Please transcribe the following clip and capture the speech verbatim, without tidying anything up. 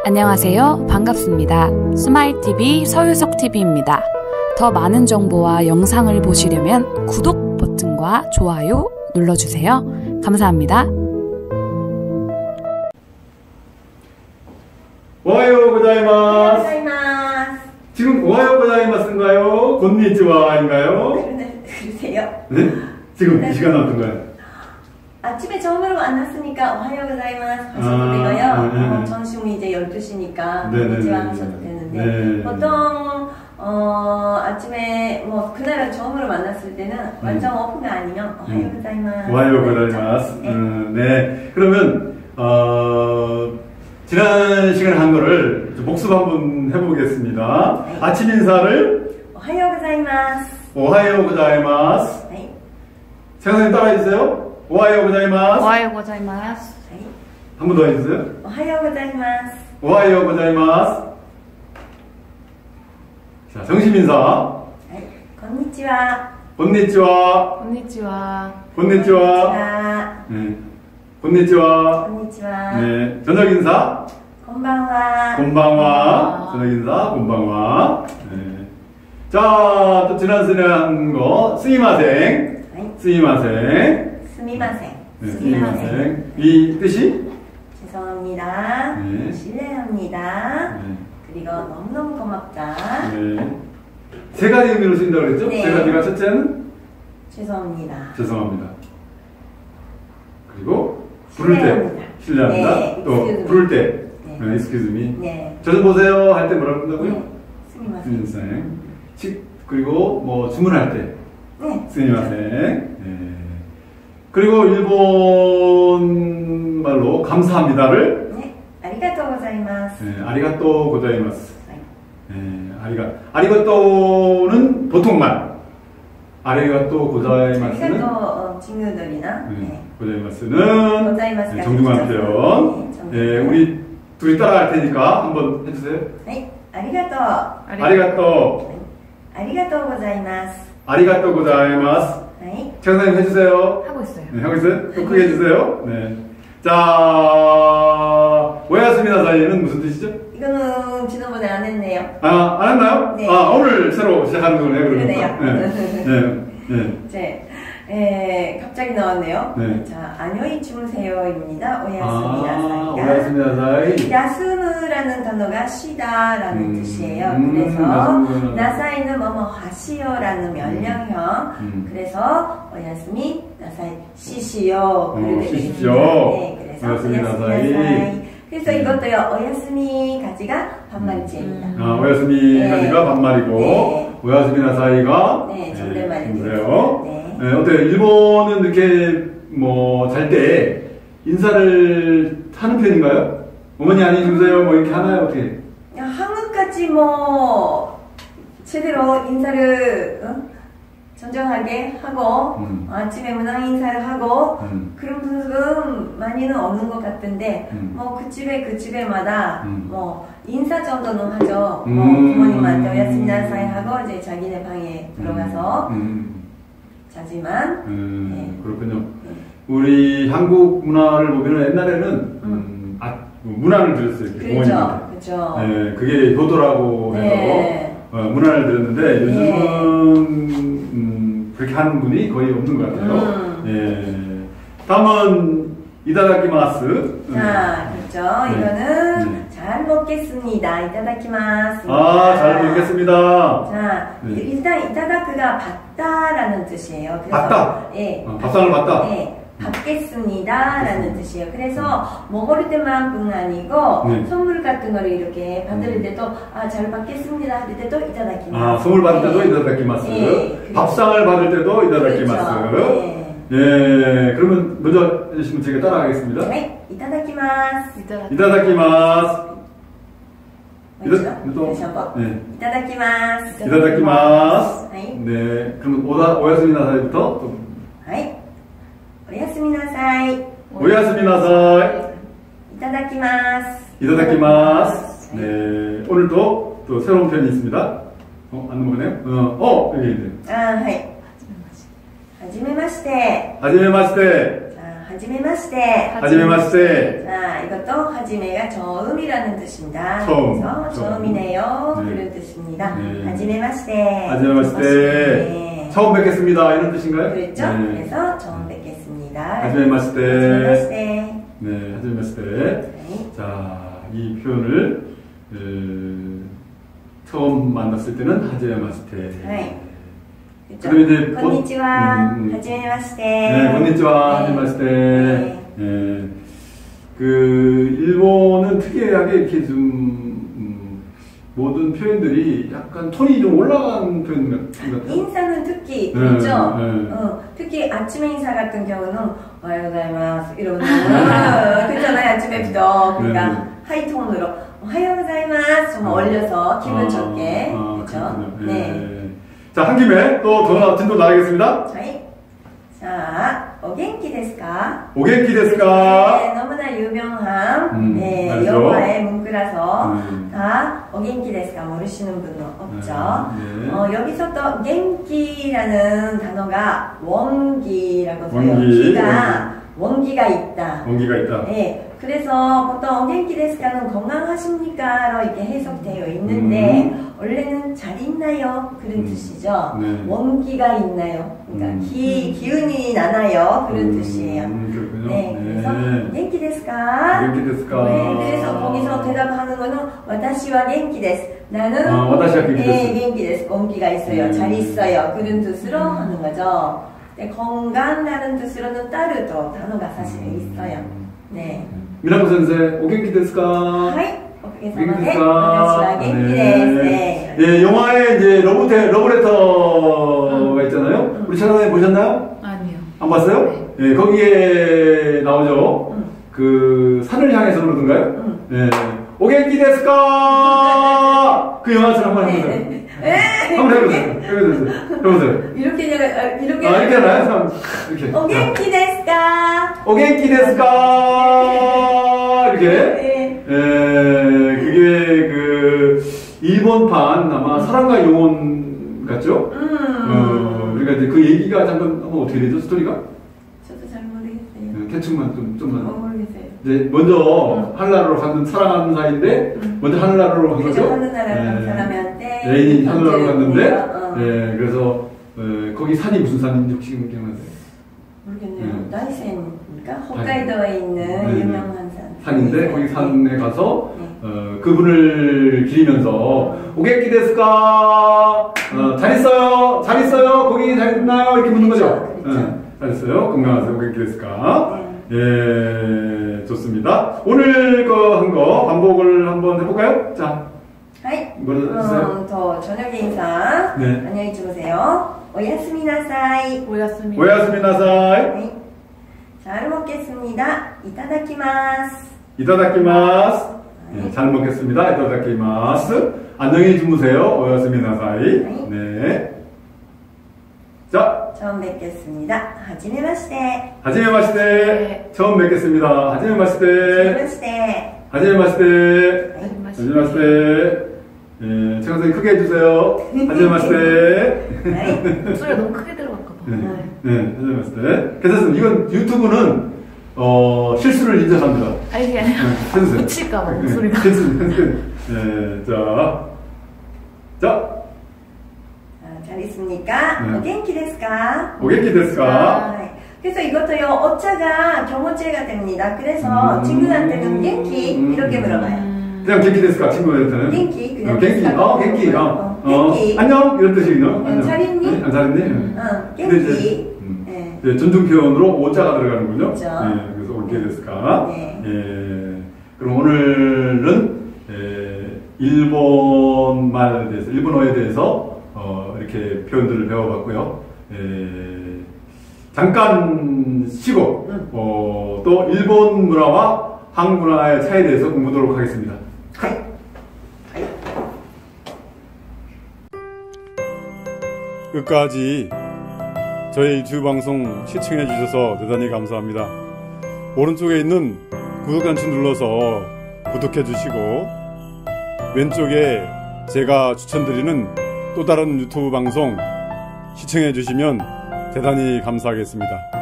안녕하세요. 반갑습니다. 스마일티비 서유석티비입니다. 더 많은 정보와 영상을 보시려면 구독 버튼과 좋아요 눌러주세요. 감사합니다. 오하요 고자이마스. 고자이마스. 지금 오하요 고자이마스인가요? 곤니치와인가요? 그러세요? 네? 지금 네. 이 시간 어떤가요? 아침에 처음으로 만났으니까 오하요 고자이마스 하셔도 아, 되고요. 네, 네. 어, 점심이 이제 열두 시니까 네, 네, 곤니치와 네, 하셔도 네. 되는데 네. 보통 어, 아침에 뭐 그날은 처음으로 만났을 때는 완전 오픈이 아니면 오하요 음. 고자이마스. 오하요 고자이마스. 네. 음, 네. 그러면 어, 지난 시간에 한 거를 복습 한번 해보겠습니다. 네. 아침 인사를 오하요 고자이마스. 오하요 고자이마스. 네. 생선님 따라해주세요. 오하요 고자이마스. 오하요 고자이마스. 네. 한 번 더 해주세요. 오하요 고자이마스. 오하요 고자이마스. 자, 정식 인사. 네. 곤니치와. 곤니치와. 곤니치와. 곤니치와. 네. 곤니치와. 곤니치와. 네. 저녁 인사. 곤방와. 곤방와. 저녁 인사. 곤방와. 네. 자, 또 지난 시간에 한 거. 스미마생. 네. 스미마생. 스미마생. 네, 스미마생. 이 뜻이? 죄송합니다. 네. 실례합니다. 네. 그리고 너무너무 고맙다. 네. 세 가지 의미로 쓰인다고 그랬죠? 네. 세 가지가 첫째는? 죄송합니다. 죄송합니다. 그리고 부를 때 실례합니다. 실례합니다. 네, 또 excuse me. 부를 때 네. 네, excuse me. 네. 저 좀 보세요 할 때 뭐라고 한다고요? 네. 스미마생. 스미마생. 식 그리고 뭐 주문할 때 네. 스미마생. 네. 그리고 일본 말로 감사합니다를 네. 아리가또 고자이마스. 네, 아리가또 고자이마스. 네. 네, 아리가 아리가또는 보통말. 아리가또 고자이마스는 아리가또 어, 친구들이나 네, 네. 고자이마스는 고자이마스가 네, 정중한 진짜- 표현. 네, 정중한 네, 표현. 우리 둘이 따라할 테니까 한번 해주세요. 네. 아리가또. 아리가또, 네. 아리가또 고자이마스. 아리가또 고자이마스. 네. 최강사님 해주세요. 하고 있어요. 네, 하고 있어요? 또 크게 해주세요. 네. 자, 오야스미나 사이는 무슨 뜻이죠? 이거는 지난번에 안 했네요. 아, 안 했나요? 네. 아, 오늘 새로 시작하는 거네요, 그러면. 그러네요. 네. 네. 네. 이제 에, 갑자기 나왔네요. 네. 자, 안녕히 주무세요입니다. 아, 오야스미나 사이가. 오야스미나 사이. 야스무라는 단어가 쉬다라는 음, 뜻이에요. 음, 그래서 야스무는- 나사이는 뭐뭐 하시오라는 명령형. 음. 그래서 오야스미 나사이 쉬시오. 그렇게 쉬십시오. 되겠습니다. 네, 그래서 오야스미 오야스미 나사이. 나사이. 그래서 음. 이것도요. 오야스미 가지가 반말체입니다. 아, 오야스미까지가 네. 반말이고, 네. 오야스미나 사이가. 네, 존댓말이 그래요. 네. 네, 어때요? 일본은 이렇게 뭐 잘 때 인사를 하는 편인가요? 어머니 안녕히 주무세요 뭐 이렇게 하나요? 어떻게? 야, 한국같이 뭐 제대로 인사를 어? 정정하게 하고 음. 아침에 문항 인사를 하고 음. 그런 분은 많이는 없는 것 같은데 음. 뭐 그 집에 그 집에마다 음. 뭐 인사 정도는 하죠. 음. 뭐 부모님한테 오야스미나 사이 하고 이제 자기네 방에 들어가서 음. 자지만 음. 네. 그렇군요. 네. 우리 한국 문화를 보면 옛날에는 음. 아, 문화를 들었어요. 이렇게 그렇죠, 부모님한테. 그렇죠. 네, 그게 효도라고 해서 네. 어, 문화를 들었는데 요즘은 네. 음, 그렇게 하는 분이 거의 없는 것 같아요. 음. 예. 다음은 이다다키마스. 자, 그렇죠. 네. 이거는 네. 잘 먹겠습니다. 이타다키마스. 아, 잘 먹겠습니다. 자, 네. 일단 이타다크가 받다라는 뜻이에요. 그래서, 받다? 예. 어, 밥상을 받다? 네. 받겠습니다라는 뜻이에요. 그래서 먹을 때만뿐 아니고 네. 선물 같은 거를 이렇게 받을 음. 때도 아, 잘 받겠습니다 할 때도 이타다키마스. 아, 선물 받을 때도 네. 이다다키마스. 네. 밥상을 받을 때도 이다다키마스. 그렇죠. 네. 예, 그러면 먼저 해주시면 제가 따라가겠습니다. 네. 이타다키마스. 이다다키마스. 뭐죠? 또, 다시 한번. 네. 이타다키마스. 이다다키마스. 네. 네, 그럼 오다, 오야스미나 사이부터 또. はい。おやすみなさい。い 오야스미나 사이. ただきます。 이다다키마스. 네, 오늘도 또 새로운 편이 있습니다. 어, 안 넘어가네요? 어, 어, 여기 있네요. あーはい。はじめまして。 하지메마시테. あー 하지메마시테. 하지메마시테. 자, 이것도 하지메가 처음이라는 뜻입니다. 처음. 그래서 처음이네요. 네. 그런 뜻입니다. 네. 하지메마시테. 하지메마시테. 네. 처음 뵙겠습니다. 이런 뜻인가요? 그렇죠. 네. 그래서 처음 뵙겠습니다. 하지메마시테. 하지메마시테. 네, 하지메마시테. 네. 자, 이 표현을 어, 처음 만났을 때는 하지메마시테. 네. 그럼 이제 본- 건니치와. 음, 음. 하지메마시테. 네, 건니치와 네. 하지메마시테. 네. 예. 그 일본은 특이하게 이렇게 좀 음, 모든 표현들이 약간 톤이 좀 올라간 표현 같아요. 인사는 특히 네, 그렇죠. 네. 어, 특히 아침에 인사 같은 경우는 오하요고자이마스 이러면 그렇잖아요. 아침에부터 그러니까 네. 하이톤으로 오하요고자이마스 좀 올려서 기분 아, 좋게 아, 그렇죠. 그렇군요. 네. 예. 자, 한 김에 또 더 진도 나가겠습니다. 네. 자, 오겐키 데스까? 오겐키 네, 데스까? 너무나 유명한 음, 네, 알죠. 영화의 문구라서 음. 다 오겐키 데스까 모르시는 분은 없죠. 네, 네. 어, 여기서 또 겐키라는 단어가 원기라고 써요. 원기. 기가 원기가 있다. 온기가 있다. 네, 그래서 보통 오겐키 데스까는 건강하십니까로 이렇게 해석되어 있는데 음. 원래는 잘 있나요? 그런 음. 뜻이죠. 네. 원기가 있나요? 그러니까 음. 기 기운이 나나요? 그런 음, 뜻이에요. 그렇군요. 네, 그래서 네. 겐키 데스까? 오겐키 데스까? 네, 그래서 거기서 대답하는 거는 와타시와 겐키 데스. 나는 아, 와타시와 겐키 네, 데스. 겐키 데스. 원기가 있어요. 음. 잘 있어요. 그런 뜻으로 하는 거죠. 네, 건강이라는 뜻으로는 따르도 단어가 사실 있어요. 네. 미나코 선생, 오겐키 데스까? はい、おかげさまで、 겐키 私は 데스까? 元気です。ね。 예, 영화에 이제 러브레, 러브레터가 있잖아요. 우리 채널에 보셨나요? 아니요. 안 봤어요? 네. 예, 거기에 나오죠. 응. 그 산을 향해서 그러던가요? 응. 예. 오겐키 데스까? 그 영화처럼 한번 해보세요. 네. 네. 한번 해보세요. 해보세요. 해보세요. 이렇게 제가, 아, 이렇게. 아, 이렇게 하나요? 참, 이렇게. 오元気ですか? 오겐키 데스까? 이렇게. 네. 예, 그게 그 일본판 아마 사랑과 영혼 같죠? 음. 어, 그러니까 이제 그 얘기가 잠깐 한번 어떻게 되죠? 스토리가? 저도 잘 모르겠어요. 예, 대충만 좀 좀만. 어, 모르겠어요. 이제 먼저 음. 하늘나라로 가는 사랑하는 사이인데 음. 먼저 하늘나라로 간 그죠? 거죠? 하늘나라 간 예. 사람한테. 애인이 하늘나라로 갔는데 어. 예, 그래서 어, 거기 산이 무슨 산인지 혹시 기억나세요? 모르겠네요. 음. 다이센입니까? 홋카이도에 있는 네. 유명한 산. 산인데 다이센. 거기 산에 가서 네. 어, 그분을 기리면서 오겐키 데스까? 어, 잘 있어요? 잘 있어요? 거기 잘 있나요? 이렇게 묻는 거죠? 그렇죠, 그렇죠. 예, 잘 있어요? 건강하세요? 오겐키 데스까? 네. 예, 좋습니다. 오늘 거 한 거 반복을 한번 해볼까요? 자, はい。 뭐를 해주세요? うんと、저녁 인사. 네. 안녕히 주무세요. 오야스미나사이. 오였습니다. 오야스미나사이. 네. 잘 먹겠습니다. 이타다키마스. 이타다키마스. 예, 잘 먹겠습니다. 이타다키마스. 안녕히 주무세요. 오야스미나사이. 네. 자, 처음 뵙겠습니다. 하지메마시테. 하지메마시테. 처음 뵙겠습니다. 하지메마시테. 하지메마시테. 하지메마시테. 하지마시테. 하지메마시테. 예, 최강 선생님 크게 해주세요. 하지메마시테. 네. 목소리가 너무 크게 들어갈까봐. 네, 네, 하지메마시테. 괜찮습니다. 이건 유튜브는 어, 실수를 인정합니다. 아니, 그게 아니라 네, 해주세요. 묻힐까봐, 목소리가. 괜찮습니다. 네, 자. 자, 아, 잘 있습니까? 네. 오겐키 데스까? 오겐키 데스까? 네. 그래서 이것도요, 오차가 경호체가 됩니다. 그래서 음. 친구한테는 겐키 이렇게 물어봐요. 음. 그냥 겐키 데스까? 친구들한테는? 겐키, 그냥 어, 겐키. 데스까? 어, 겐키. 어, 어, 어, 겐키. 안녕? 이런 뜻이군요. 안녕. 잘 있니? 네, 아, 잘 있니? 응, 근데 이제, 겐키. 음, 네. 네, 존중 표현으로 오자가 들어가는군요. 그렇죠. 네, 그래서 오겐키 데스까? 네. 예. 그럼 오늘은 예, 일본 말에 대해서, 일본어에 대해서 어, 이렇게 표현들을 배워봤고요. 예, 잠깐 쉬고 음. 어, 또 일본 문화와 한국 문화의 차이에 대해서 공부하도록 하겠습니다. 끝까지 저희 유튜브 방송 시청해 주셔서 대단히 감사합니다. 오른쪽에 있는 구독 단추 눌러서 구독해 주시고 왼쪽에 제가 추천드리는 또 다른 유튜브 방송 시청해 주시면 대단히 감사하겠습니다.